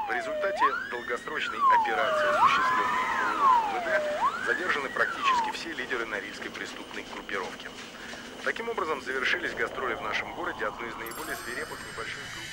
В результате долгосрочной операции, осуществленной УВД, задержаны практически все лидеры норильской преступной группировки. Таким образом, завершились гастроли в нашем городе одной из наиболее свирепых небольших групп.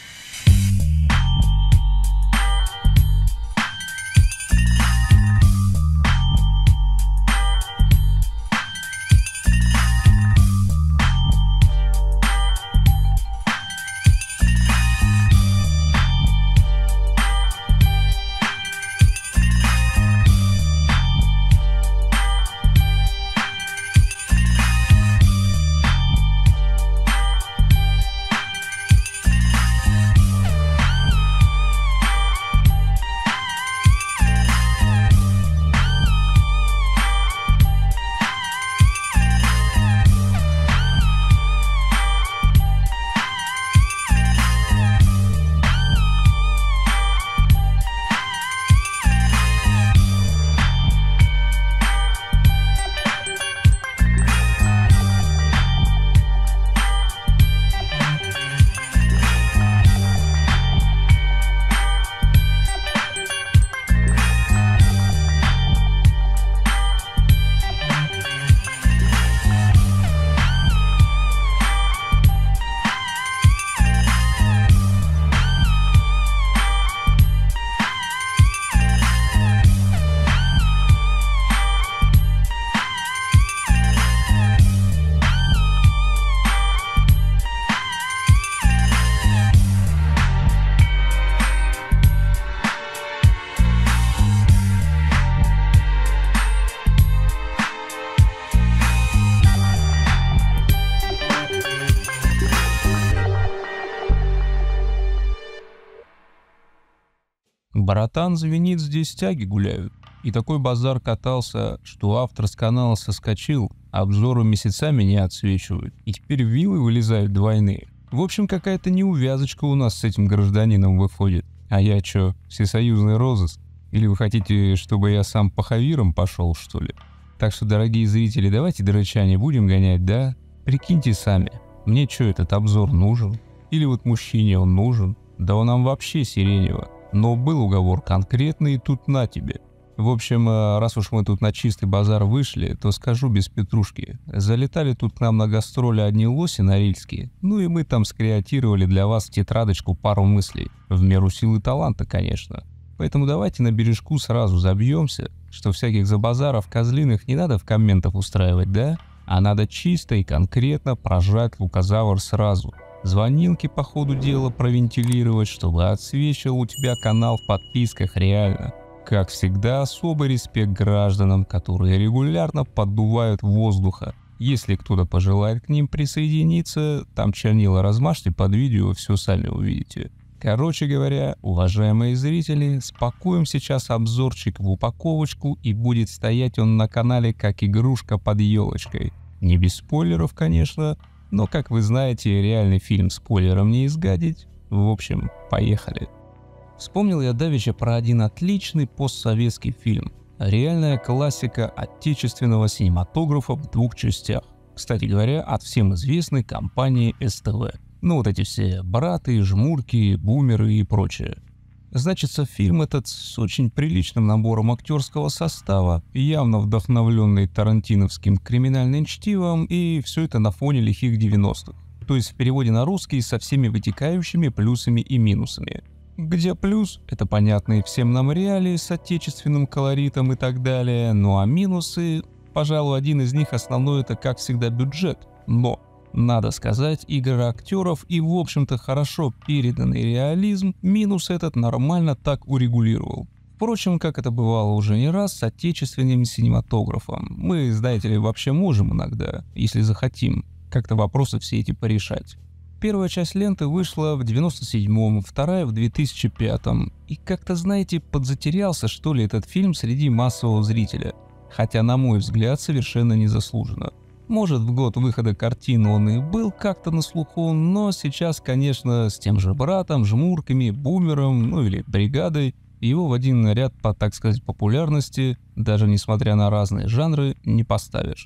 Братан звенит, здесь тяги гуляют. И такой базар катался, что автор с канала соскочил, обзоры месяцами не отсвечивают. И теперь виллы вылезают двойные. В общем, какая-то неувязочка у нас с этим гражданином выходит. А я чё, всесоюзный розыск? Или вы хотите, чтобы я сам по хавирам пошел, что ли? Так что, дорогие зрители, давайте до рычания будем гонять, да? Прикиньте сами, мне чё этот обзор нужен? Или вот мужчине он нужен? Да он нам вообще сиренево. Но был уговор конкретный, тут на тебе. В общем, раз уж мы тут на чистый базар вышли, то скажу без петрушки. Залетали тут к нам на гастроли одни лоси норильские, ну и мы там скреатировали для вас в тетрадочку пару мыслей. В меру силы таланта, конечно. Поэтому давайте на бережку сразу забьемся, что всяких забазаров козлиных не надо в комментах устраивать, да? А надо чисто и конкретно прожать лукозавр сразу. Звонилки по ходу дела провентилировать, чтобы отсвечивал у тебя канал в подписках реально. Как всегда, особый респект гражданам, которые регулярно поддувают воздуха. Если кто-то пожелает к ним присоединиться, там чернила размажьте под видео, все сами увидите. Короче говоря, уважаемые зрители, спакуем сейчас обзорчик в упаковочку, и будет стоять он на канале как игрушка под елочкой. Не без спойлеров, конечно. Но, как вы знаете, реальный фильм спойлером не изгадить. В общем, поехали. Вспомнил я давеча про один отличный постсоветский фильм. Реальная классика отечественного синематографа в двух частях. Кстати говоря, от всем известной компании СТВ. Ну вот эти все браты, жмурки, бумеры и прочее. Значится, фильм этот с очень приличным набором актерского состава, явно вдохновленный тарантиновским криминальным чтивом, и все это на фоне лихих 90-х. То есть в переводе на русский со всеми вытекающими плюсами и минусами. Где плюс — это понятные всем нам реалии с отечественным колоритом и так далее, ну а минусы, пожалуй, один из них основной — это как всегда бюджет. Но надо сказать, игры актеров и в общем-то хорошо переданный реализм минус этот нормально так урегулировал. Впрочем, как это бывало уже не раз с отечественным синематографом, мы, знаете ли, вообще можем иногда, если захотим, как-то вопросы все эти порешать. Первая часть ленты вышла в 97-м, вторая в 2005-м, и как-то, знаете, подзатерялся что ли этот фильм среди массового зрителя, хотя на мой взгляд совершенно незаслуженно. Может, в год выхода картины он и был как-то на слуху, но сейчас, конечно, с тем же братом, жмурками, бумером, ну или бригадой, его в один ряд по, так сказать, популярности, даже несмотря на разные жанры, не поставишь.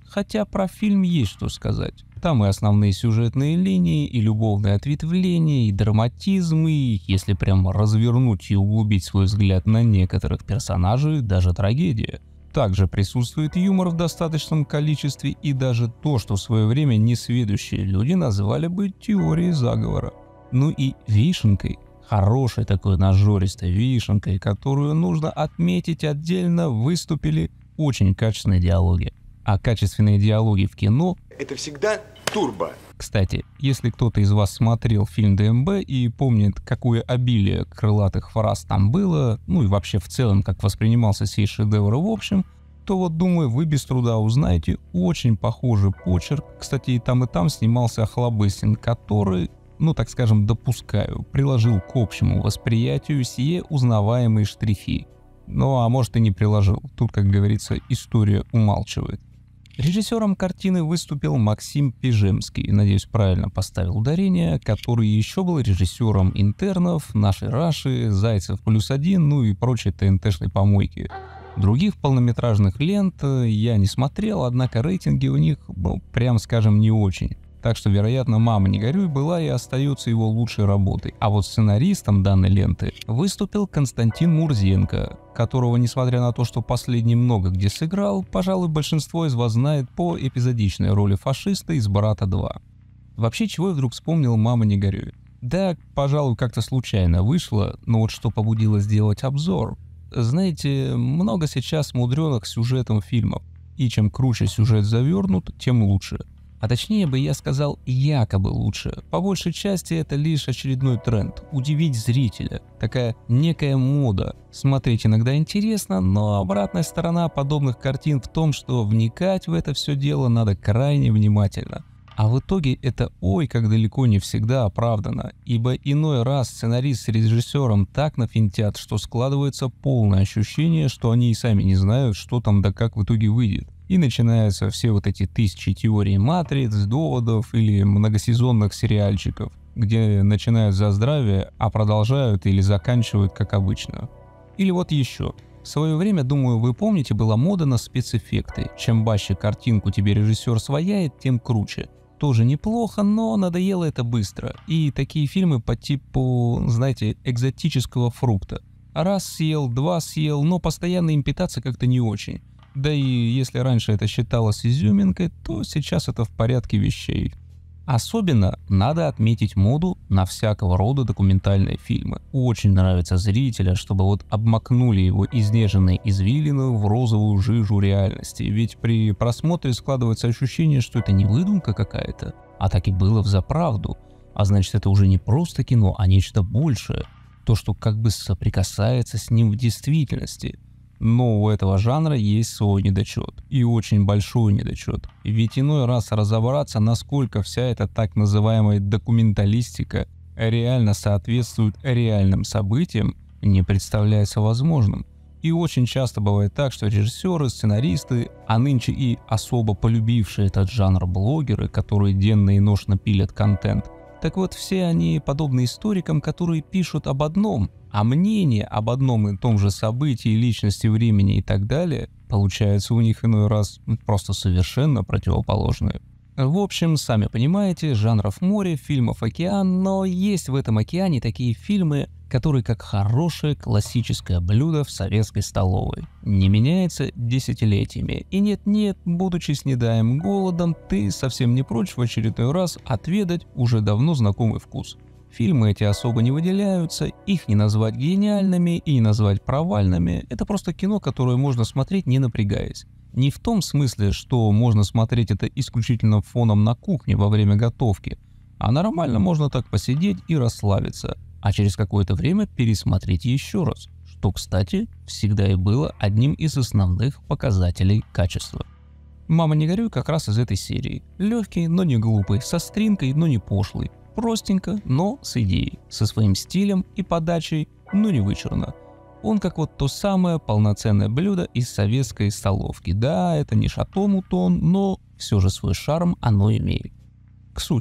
Хотя про фильм есть что сказать. Там и основные сюжетные линии, и любовные ответвления, и драматизм, и, если прям развернуть и углубить свой взгляд на некоторых персонажей, даже трагедия. Также присутствует юмор в достаточном количестве и даже то, что в свое время несведущие люди назвали бы теорией заговора. Ну и вишенкой, хорошей такой нажористой вишенкой, которую нужно отметить отдельно, выступили очень качественные диалоги. А качественные диалоги в кино — это всегда турбо. Кстати, если кто-то из вас смотрел фильм ДМБ и помнит, какое обилие крылатых фраз там было, ну и вообще в целом, как воспринимался сей шедевр в общем, то вот, думаю, вы без труда узнаете очень похожий почерк. Кстати, и там снимался Охлобыстин, который, ну так скажем, допускаю, приложил к общему восприятию сие узнаваемые штрихи. Ну а может и не приложил, тут, как говорится, история умалчивает. Режиссером картины выступил Максим Пежемский, надеюсь, правильно поставил ударение, который еще был режиссером «Интернов», «Нашей Раши», «Зайцев +1», ну и прочей ТНТ-шной помойки. Других полнометражных лент я не смотрел, однако рейтинги у них, ну, прям скажем, не очень. Так что, вероятно, «Мама, не горюй» была и остается его лучшей работой. А вот сценаристом данной ленты выступил Константин Мурзенко, которого, несмотря на то, что последний много где сыграл, пожалуй, большинство из вас знает по эпизодичной роли фашиста из «Брата 2». Вообще, чего я вдруг вспомнил «Мама, не горюй»? Да, пожалуй, как-то случайно вышло, но вот что побудило сделать обзор. Знаете, много сейчас мудреных сюжетом фильмов, и чем круче сюжет завернут, тем лучше. А точнее бы я сказал, якобы лучше. По большей части это лишь очередной тренд – удивить зрителя. Такая некая мода. Смотреть иногда интересно, но обратная сторона подобных картин в том, что вникать в это все дело надо крайне внимательно. А в итоге это ой как далеко не всегда оправдано, ибо иной раз сценарист с режиссером так нафинтят, что складывается полное ощущение, что они и сами не знают, что там да как в итоге выйдет. И начинаются все вот эти тысячи теорий матриц, доводов или многосезонных сериальчиков, где начинают за здравие, а продолжают или заканчивают как обычно. Или вот еще. В свое время, думаю, вы помните, была мода на спецэффекты. Чем баще картинку тебе режиссер свояет, тем круче. Тоже неплохо, но надоело это быстро. И такие фильмы по типу, знаете, экзотического фрукта. Раз съел, два съел, но постоянно им питаться как-то не очень. Да и если раньше это считалось изюминкой, то сейчас это в порядке вещей. Особенно надо отметить моду на всякого рода документальные фильмы. Очень нравится зрителя, чтобы вот обмакнули его изнеженные извилины в розовую жижу реальности. Ведь при просмотре складывается ощущение, что это не выдумка какая-то, а так и было взаправду. А значит, это уже не просто кино, а нечто большее. То, что как бы соприкасается с ним в действительности. Но у этого жанра есть свой недочет, и очень большой недочет. Ведь иной раз разобраться, насколько вся эта так называемая документалистика реально соответствует реальным событиям, не представляется возможным. И очень часто бывает так, что режиссеры, сценаристы, а нынче и особо полюбившие этот жанр блогеры, которые денно и ношно пилят контент, так вот все они подобны историкам, которые пишут об одном, а мнение об одном и том же событии, личности, времени и так далее получается у них иной раз просто совершенно противоположное. В общем, сами понимаете, жанров море, фильмов океан, но есть в этом океане такие фильмы, которые как хорошее классическое блюдо в советской столовой. Не меняется десятилетиями. И нет-нет, будучи снедаем голодом, ты совсем не прочь в очередной раз отведать уже давно знакомый вкус. Фильмы эти особо не выделяются, их не назвать гениальными и не назвать провальными. Это просто кино, которое можно смотреть не напрягаясь. Не в том смысле, что можно смотреть это исключительно фоном на кухне во время готовки, а нормально можно так посидеть и расслабиться, а через какое-то время пересмотреть еще раз, что, кстати, всегда и было одним из основных показателей качества. «Мама, не горюй» как раз из этой серии. Легкий, но не глупый, со стринкой, но не пошлый. Простенько, но с идеей, со своим стилем и подачей, но не вычурно. Он как вот то самое полноценное блюдо из советской столовки. Да, это не Шато Мутон, но все же свой шарм оно имеет. К сути,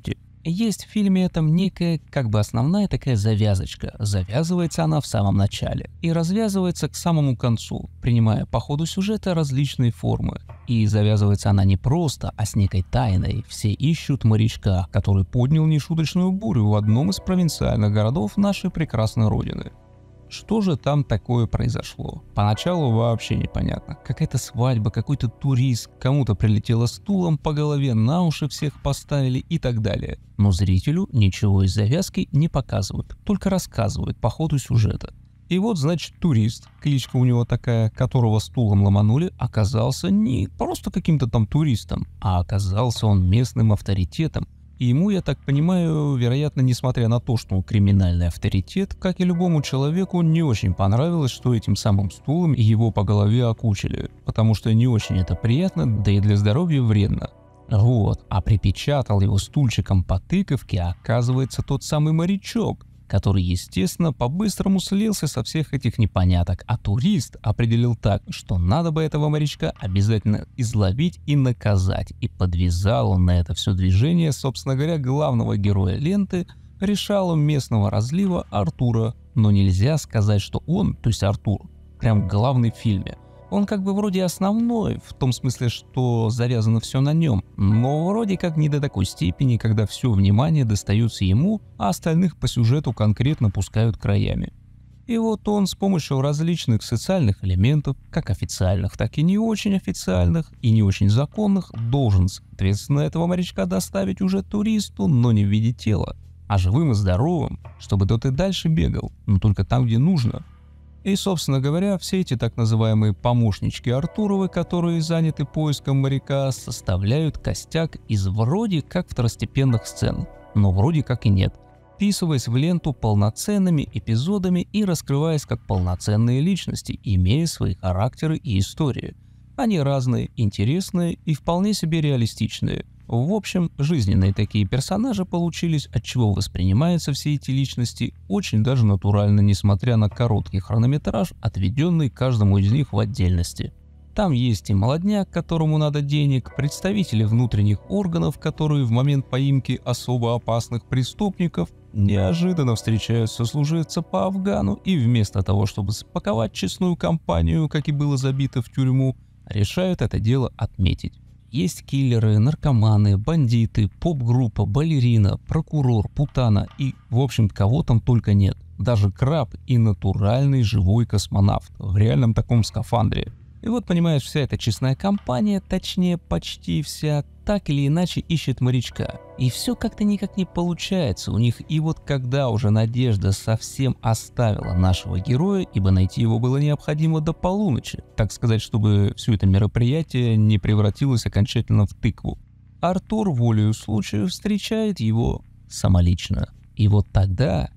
Есть в фильме этом некая, как бы основная такая завязочка. Завязывается она в самом начале и развязывается к самому концу, принимая по ходу сюжета различные формы. И завязывается она не просто, а с некой тайной. Все ищут морячка, который поднял нешуточную бурю в одном из провинциальных городов нашей прекрасной родины. Что же там такое произошло? Поначалу вообще непонятно. Какая-то свадьба, какой-то турист, кому-то прилетело стулом по голове, на уши всех поставили и так далее. Но зрителю ничего из завязки не показывают, только рассказывают по ходу сюжета. И вот, значит, турист, кличка у него такая, которого стулом ломанули, оказался не просто каким-то там туристом, а оказался он местным авторитетом. И ему, я так понимаю, вероятно, несмотря на то, что он криминальный авторитет, как и любому человеку, не очень понравилось, что этим самым стулом его по голове окучили, потому что не очень это приятно, да и для здоровья вредно. Вот, а припечатал его стульчиком по тыковке, оказывается, тот самый морячок, который, естественно, по-быстрому слился со всех этих непоняток, а турист определил так, что надо бы этого морячка обязательно изловить и наказать, и подвязал он на это все движение, собственно говоря, главного героя ленты, решалом местного разлива Артура, но нельзя сказать, что он, то есть Артур, прям главный в фильме. Он как бы вроде основной, в том смысле, что завязано все на нем, но вроде как не до такой степени, когда все внимание достается ему, а остальных по сюжету конкретно пускают краями. И вот он с помощью различных социальных элементов, как официальных, так и не очень официальных и не очень законных, должен, соответственно, этого морячка доставить уже туристу, но не в виде тела, а живым и здоровым, чтобы тот и дальше бегал, но только там, где нужно. И, собственно говоря, все эти так называемые помощнички Артуровы, которые заняты поиском моряка, составляют костяк из вроде как второстепенных сцен, но вроде как и нет, вписываясь в ленту полноценными эпизодами и раскрываясь как полноценные личности, имея свои характеры и истории. Они разные, интересные и вполне себе реалистичные. В общем, жизненные такие персонажи получились, отчего воспринимаются все эти личности очень даже натурально, несмотря на короткий хронометраж, отведенный каждому из них в отдельности. Там есть и молодняк, которому надо денег, представители внутренних органов, которые в момент поимки особо опасных преступников неожиданно встречают сослуживца по Афгану и вместо того, чтобы спаковать честную компанию, как и было забито в тюрьму, решают это дело отметить. Есть киллеры, наркоманы, бандиты, поп-группа, балерина, прокурор, путана и, в общем, кого там только нет. Даже краб и натуральный живой космонавт в реальном таком скафандре. И вот, понимаешь, вся эта честная компания, точнее почти вся, так или иначе ищет морячка. И все как-то никак не получается у них. И вот когда уже надежда совсем оставила нашего героя, ибо найти его было необходимо до полуночи, так сказать, чтобы все это мероприятие не превратилось окончательно в тыкву, Артур волею случая встречает его самолично. И вот тогда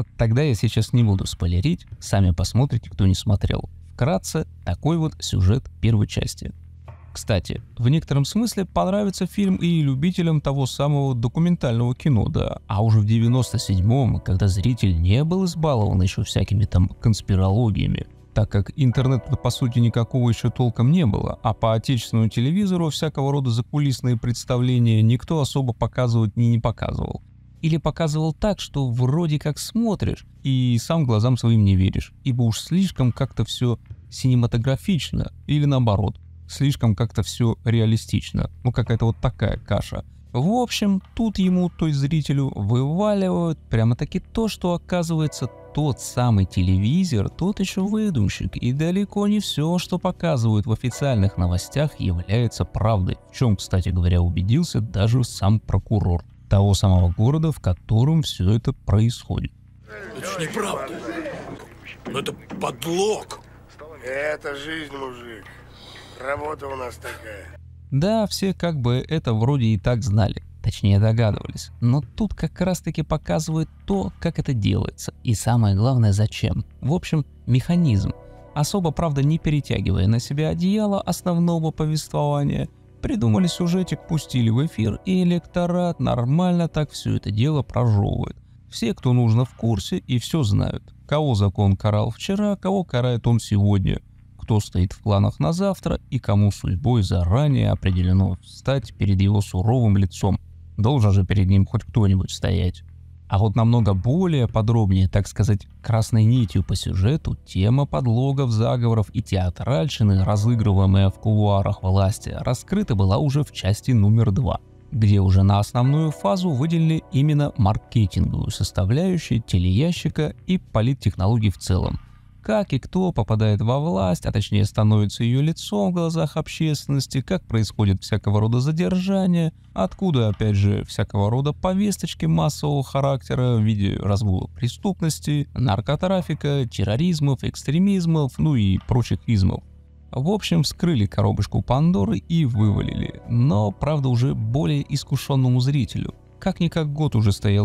я сейчас не буду спойлерить, сами посмотрите, кто не смотрел. Вкратце, такой вот сюжет первой части. Кстати, в некотором смысле понравится фильм и любителям того самого документального кино, да. А уже в 97-м, когда зритель не был избалован еще всякими там конспирологиями, так как интернета по сути никакого еще толком не было, а по отечественному телевизору всякого рода закулисные представления никто особо показывать не показывал. Или показывал так, что вроде как смотришь и сам глазам своим не веришь, ибо уж слишком как-то все синематографично, или наоборот, слишком как-то все реалистично, ну какая-то вот такая каша. В общем, тут ему, то есть зрителю, вываливают прямо-таки то, что оказывается тот самый телевизор, тот еще выдумщик, и далеко не все, что показывают в официальных новостях, является правдой, в чем, кстати говоря, убедился даже сам прокурор того самого города, в котором все это происходит. Это ж неправда. Это подлог. Это жизнь, мужик. Работа у нас такая. Да, все как бы это вроде и так знали, точнее догадывались, но тут как раз таки показывают то, как это делается, и самое главное зачем. В общем, механизм, особо правда не перетягивая на себя одеяло основного повествования, придумали сюжетик, пустили в эфир, и электорат нормально так все это дело прожевывает. Все, кто нужно, в курсе и все знают. Кого закон карал вчера, кого карает он сегодня. Кто стоит в планах на завтра и кому судьбой заранее определено встать перед его суровым лицом. Должен же перед ним хоть кто-нибудь стоять. А вот намного более подробнее, так сказать, красной нитью по сюжету, тема подлогов, заговоров и театральщины, разыгрываемая в кулуарах власти, раскрыта была уже в части номер 2, где уже на основную фазу выделили именно маркетинговую составляющую телеящика и политтехнологий в целом. Как и кто попадает во власть, а точнее становится ее лицом в глазах общественности, как происходит всякого рода задержания, откуда опять же всякого рода повесточки массового характера в виде разгула преступности, наркотрафика, терроризмов, экстремизмов, ну и прочих измов. В общем, вскрыли коробочку Пандоры и вывалили, но правда уже более искушенному зрителю. Как-никак год уже стоял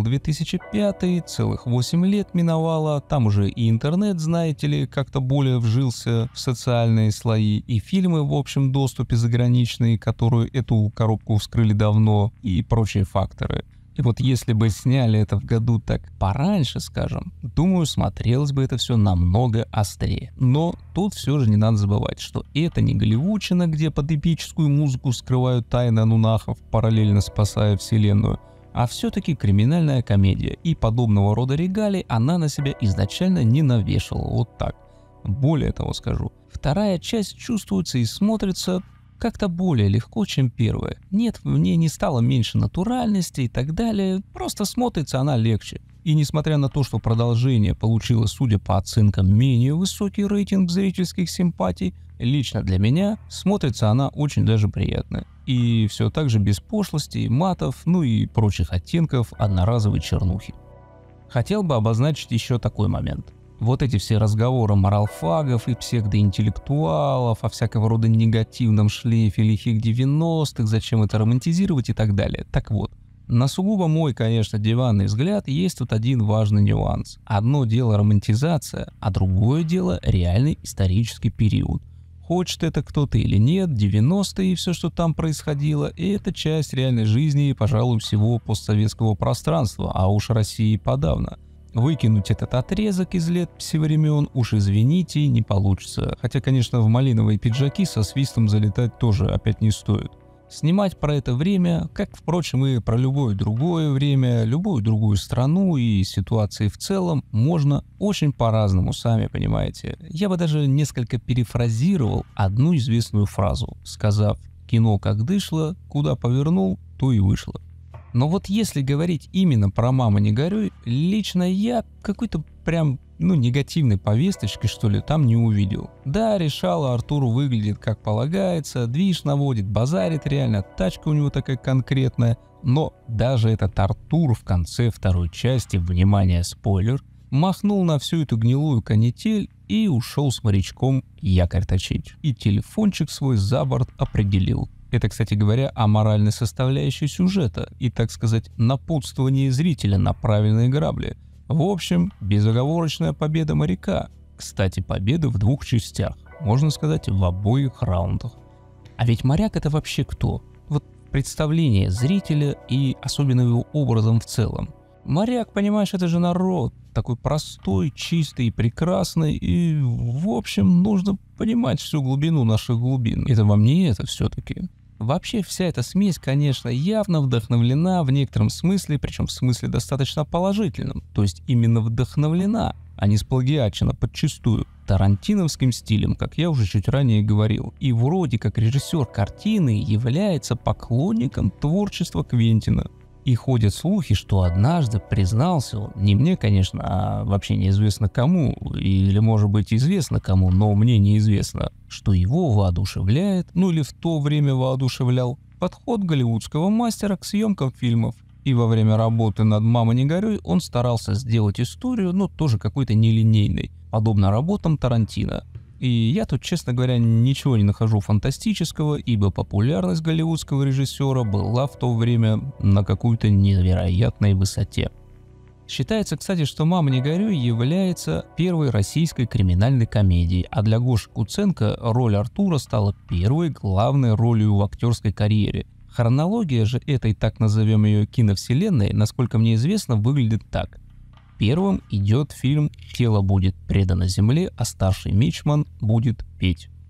2005, целых 8 лет миновало, там уже и интернет, знаете ли, как-то более вжился в социальные слои, и фильмы в общем доступе заграничные, которые эту коробку вскрыли давно, и прочие факторы. И вот если бы сняли это в году так пораньше, скажем, думаю, смотрелось бы это все намного острее. Но тут все же не надо забывать, что это не голливудчина, где под эпическую музыку скрывают тайны анунахов, параллельно спасая вселенную, а все-таки криминальная комедия, и подобного рода регалий она на себя изначально не навешала, вот так. Более того скажу, вторая часть чувствуется и смотрится как-то более легко, чем первая. Нет, в ней не стало меньше натуральности и так далее, просто смотрится она легче. И несмотря на то, что продолжение получило, судя по оценкам, менее высокий рейтинг зрительских симпатий, лично для меня смотрится она очень даже приятно. И все так же без пошлостей, матов, ну и прочих оттенков одноразовой чернухи. Хотел бы обозначить еще такой момент. Вот эти все разговоры моралфагов и псевдоинтеллектуалов о всякого рода негативном шлейфе лихих 90-х, зачем это романтизировать и так далее. Так вот, на сугубо мой, конечно, диванный взгляд, есть тут один важный нюанс. Одно дело романтизация, а другое дело реальный исторический период. Хочет это кто-то или нет, 90-е и все, что там происходило, и это часть реальной жизни и, пожалуй, всего постсоветского пространства, а уж России подавно. Выкинуть этот отрезок из лет всевремен, уж извините, не получится. Хотя, конечно, в малиновые пиджаки со свистом залетать тоже опять не стоит. Снимать про это время, как, впрочем, и про любое другое время, любую другую страну и ситуации в целом, можно очень по-разному, сами понимаете. Я бы даже несколько перефразировал одну известную фразу, сказав «кино как дышло, куда повернул, то и вышло». Но вот если говорить именно про «Мама, не горюй», лично я какой-то прям, негативной повесточки, что ли, там не увидел. Да, решала, Артур выглядит как полагается, движ наводит, базарит реально, тачка у него такая конкретная. Но даже этот Артур в конце второй части, внимание, спойлер, махнул на всю эту гнилую канитель и ушел с морячком якорь точить. И телефончик свой за борт определил. Это, кстати говоря, о моральной составляющей сюжета и, так сказать, напутствовании зрителя на правильные грабли. В общем, безоговорочная победа моряка. Кстати, победа в 2 частях, можно сказать, в обоих раундах. А ведь моряк — это вообще кто? Вот представление зрителя и особенно его образом в целом. Моряк, понимаешь, это же народ, такой простой, чистый, прекрасный, и, в общем, нужно понимать всю глубину наших глубин. Это во мне это все-таки. Вообще вся эта смесь, конечно, явно вдохновлена в некотором смысле, причем в смысле достаточно положительном, то есть именно вдохновлена, а не сплагиачена подчистую, тарантиновским стилем, как я уже чуть ранее говорил, и вроде как режиссер картины является поклонником творчества Квентина. И ходят слухи, что однажды признался он, не мне, конечно, а вообще неизвестно кому, или может быть известно кому, но мне неизвестно, что его воодушевляет, или в то время воодушевлял, подход голливудского мастера к съемкам фильмов. И во время работы над «Мама, не горюй» он старался сделать историю, тоже какой-то нелинейной, подобно работам Тарантино. И я тут, честно говоря, ничего не нахожу фантастического, ибо популярность голливудского режиссера была в то время на какой-то невероятной высоте. Считается, кстати, что «Мама, не горюй» является первой российской криминальной комедией, а для Гоши Куценко роль Артура стала первой главной ролью в актерской карьере. Хронология же этой, так назовем ее, киновселенной, насколько мне известно, выглядит так. Первым идет фильм «Тело будет предано земле, а старший мичман будет петь».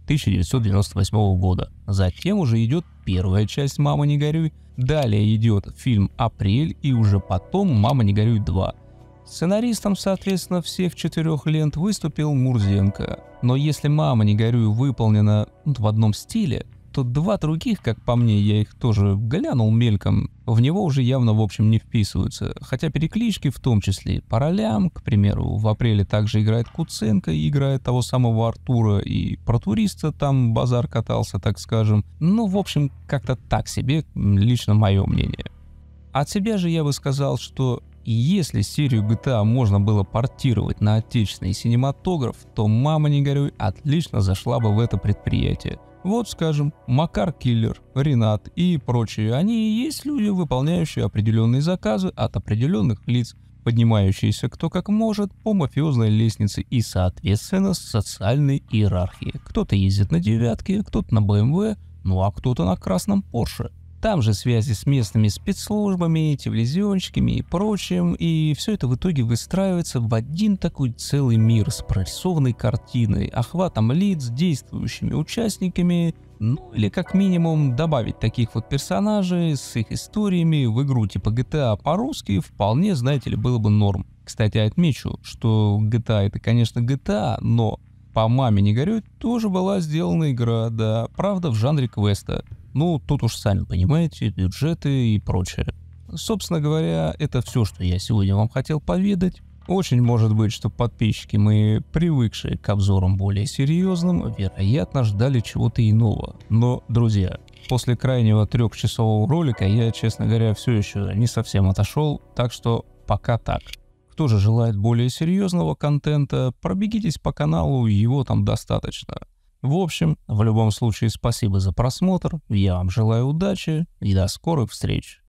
1998 года. Затем уже идет первая часть «Мама, не горюй», далее идет фильм «Апрель» и уже потом «Мама, не горюй 2». Сценаристом, соответственно, всех 4 лент выступил Мурзенко. Но если «Мама, не горюй» выполнена в одном стиле, то 2 других, как по мне, я их тоже глянул мельком, в него уже явно в общем не вписываются. Хотя переклички в том числе по ролям, к примеру, в «Апреле» также играет Куценко и играет того самого Артура, и про туриста там базар катался, так скажем. Ну, в общем, как-то так себе, лично мое мнение. От себя же я бы сказал, что если серию GTA можно было портировать на отечественный синематограф, то «Мама, не горюй» отлично зашла бы в это предприятие. Вот, скажем, Макар Киллер, Ренат и прочие, они и есть люди, выполняющие определенные заказы от определенных лиц, поднимающиеся кто как может по мафиозной лестнице и, соответственно, социальной иерархии. Кто-то ездит на девятке, кто-то на BMW, ну а кто-то на красном Порше. Там же связи с местными спецслужбами, телевизионщиками и прочим, и все это в итоге выстраивается в один такой целый мир с прорисованной картиной, охватом лиц, действующими участниками, ну или как минимум добавить таких вот персонажей с их историями в игру типа GTA по-русски вполне, знаете ли, было бы норм. Кстати, отмечу, что GTA это, конечно, GTA, но по «Маме, не горюй» тоже была сделана игра, да, правда, в жанре квеста. Ну, тут уж сами понимаете, бюджеты и прочее. Собственно говоря, это все, что я сегодня вам хотел поведать. Очень может быть, что подписчики мои, привыкшие к обзорам более серьезным, вероятно, ждали чего-то иного. Но, друзья, после крайнего 3-часового ролика я, честно говоря, все еще не совсем отошел, так что пока так. Кто же желает более серьезного контента, пробегитесь по каналу, его там достаточно. В общем, в любом случае, спасибо за просмотр, я вам желаю удачи и до скорых встреч.